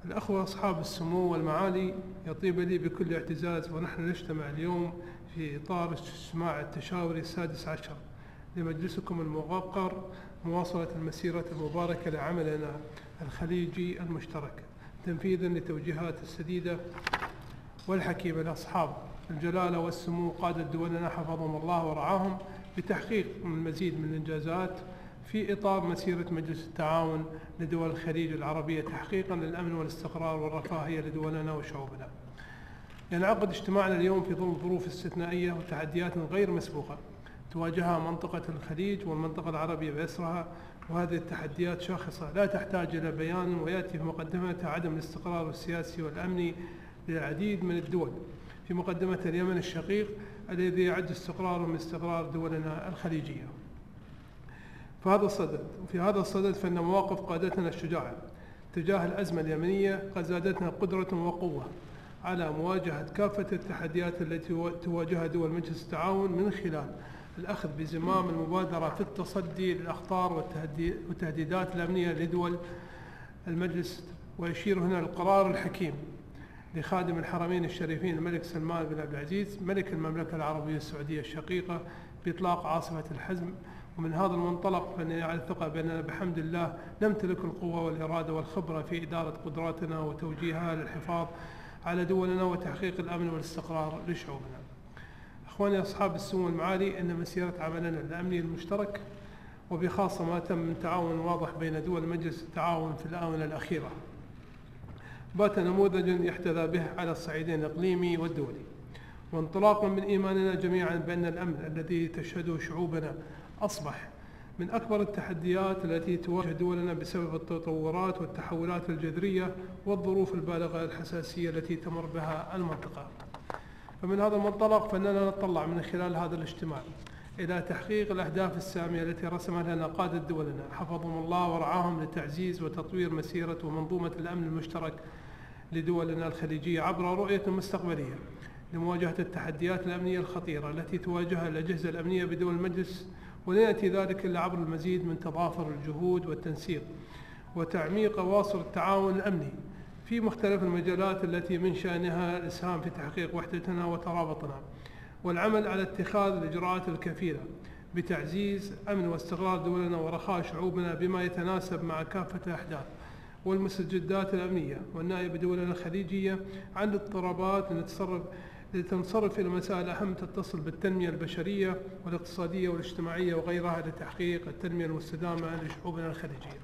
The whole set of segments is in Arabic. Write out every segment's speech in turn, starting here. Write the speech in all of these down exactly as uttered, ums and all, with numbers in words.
الأخوة أصحاب السمو والمعالي، يطيب لي بكل اعتزاز ونحن نجتمع اليوم في إطار الاجتماع التشاوري السادس عشر لمجلسكم الموقر مواصلة المسيرة المباركة لعملنا الخليجي المشترك تنفيذا لتوجيهات السديدة والحكيمة لأصحاب الجلالة والسمو قادة دولنا حفظهم الله ورعاهم بتحقيق المزيد من الإنجازات في إطار مسيرة مجلس التعاون لدول الخليج العربية تحقيقا للأمن والاستقرار والرفاهية لدولنا وشعوبنا. ينعقد اجتماعنا اليوم في ظل ظروف استثنائية وتحديات غير مسبوقة تواجهها منطقة الخليج والمنطقة العربية بأسرها، وهذه التحديات شاخصة لا تحتاج إلى بيان، ويأتي في مقدمتها عدم الاستقرار السياسي والأمني للعديد من الدول، في مقدمة اليمن الشقيق الذي يعد استقراره من استقرار دولنا الخليجية. في هذا الصدد وفي هذا الصدد فإن مواقف قادتنا الشجاعة تجاه الأزمة اليمنية قد زادتنا قدرة وقوة على مواجهة كافة التحديات التي تواجهها دول مجلس التعاون من خلال الأخذ بزمام المبادرة في التصدي للأخطار والتهديدات الأمنية لدول المجلس. ويشير هنا القرار الحكيم لخادم الحرمين الشريفين الملك سلمان بن عبد العزيز ملك المملكة العربية السعودية الشقيقة بإطلاق عاصفة الحزم. ومن هذا المنطلق فإنني على الثقة بأننا بحمد الله نمتلك القوة والإرادة والخبرة في إدارة قدراتنا وتوجيهها للحفاظ على دولنا وتحقيق الأمن والاستقرار لشعوبنا. أخواني أصحاب السمو المعالي، إن مسيرة عملنا الأمني المشترك وبخاصة ما تم من تعاون واضح بين دول مجلس التعاون في الآونة الأخيرة بات نموذجا يحتذى به على الصعيدين الإقليمي والدولي، وانطلاقا من إيماننا جميعا بأن الأمن الذي تشهده شعوبنا أصبح من أكبر التحديات التي تواجه دولنا بسبب التطورات والتحولات الجذرية والظروف البالغة الحساسية التي تمر بها المنطقة. فمن هذا المنطلق فإننا نتطلع من خلال هذا الاجتماع إلى تحقيق الأهداف السامية التي رسمها لنا قادة دولنا حفظهم الله ورعاهم لتعزيز وتطوير مسيرة ومنظومة الأمن المشترك لدولنا الخليجية عبر رؤية مستقبلية لمواجهة التحديات الأمنية الخطيرة التي تواجهها الأجهزة الأمنية بدول المجلس، ولا يأتي ذلك إلا عبر المزيد من تضافر الجهود والتنسيق وتعميق أواصر التعاون الأمني في مختلف المجالات التي من شأنها الإسهام في تحقيق وحدتنا وترابطنا، والعمل على اتخاذ الإجراءات الكفيلة بتعزيز أمن واستقرار دولنا ورخاء شعوبنا بما يتناسب مع كافة الأحداث والمستجدات الأمنية والنائبة دولنا الخليجية عن الاضطرابات لنتصرف لتنصرف إلى مسائل أهم تتصل بالتنمية البشرية والاقتصادية والاجتماعية وغيرها لتحقيق التنمية المستدامة لشعوبنا الخليجية.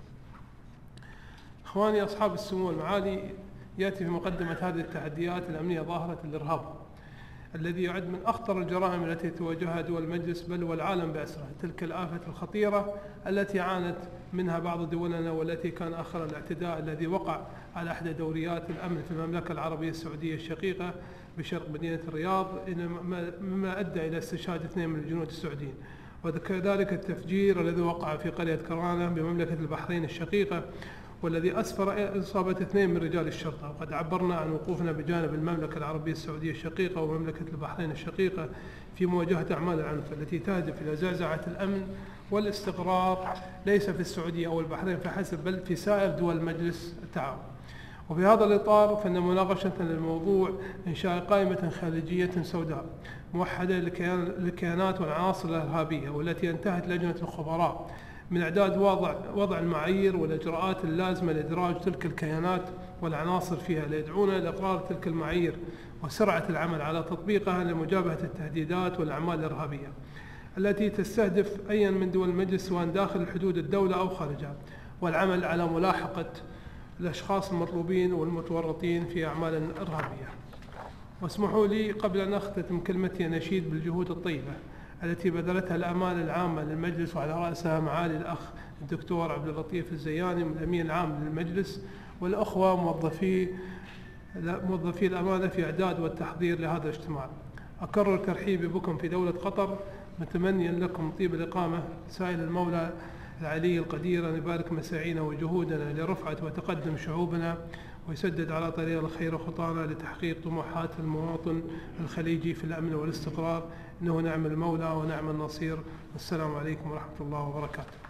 إخواني أصحاب السمو المعالي، يأتي في مقدمة هذه التحديات الأمنية ظاهرة الإرهاب الذي يعد من أخطر الجرائم التي تواجهها دول المجلس بل والعالم بأسره، تلك الآفة الخطيرة التي عانت منها بعض دولنا والتي كان آخر الاعتداء الذي وقع على إحدى دوريات الأمن في المملكة العربية السعودية الشقيقة بشرق مدينة الرياض، مما أدى إلى استشهاد اثنين من الجنود السعوديين، وكذلك التفجير الذي وقع في قرية كرانة بمملكة البحرين الشقيقة والذي أسفر إصابة اثنين من رجال الشرطة. وقد عبرنا عن وقوفنا بجانب المملكة العربية السعودية الشقيقة ومملكة البحرين الشقيقة في مواجهة أعمال العنف التي تهدف إلى زعزعة الأمن والاستقرار ليس في السعودية أو البحرين فحسب بل في سائر دول مجلس التعاون. وفي هذا الإطار فإن مناقشة للموضوع إنشاء قائمة خارجية سوداء موحدة للكيانات والعناصر الإرهابية، والتي انتهت لجنة الخبراء من إعداد وضع وضع المعايير والإجراءات اللازمة لإدراج تلك الكيانات والعناصر فيها، ليدعونا لإقرار تلك المعايير وسرعة العمل على تطبيقها لمجابهة التهديدات والأعمال الإرهابية التي تستهدف أي من دول المجلس سواء داخل حدود الدولة أو خارجها، والعمل على ملاحقة الأشخاص المطلوبين والمتورطين في أعمال إرهابية. واسمحوا لي قبل أن أختتم كلمتي أن أشيد بالجهود الطيبة التي بذلتها الأمانة العامة للمجلس وعلى رأسها معالي الأخ الدكتور عبد اللطيف الزياني من الأمين العام للمجلس والأخوة موظفي موظفي الأمانة في إعداد والتحضير لهذا الاجتماع. أكرر ترحيبي بكم في دولة قطر، متمنيا لكم طيب الإقامة، سائل المولى العلي القدير أن يبارك مساعينا وجهودنا لرفعة وتقدم شعوبنا ويسدد على طريق الخير خطانا لتحقيق طموحات المواطن الخليجي في الأمن والاستقرار، إنه نعم المولى ونعم النصير. والسلام عليكم ورحمة الله وبركاته.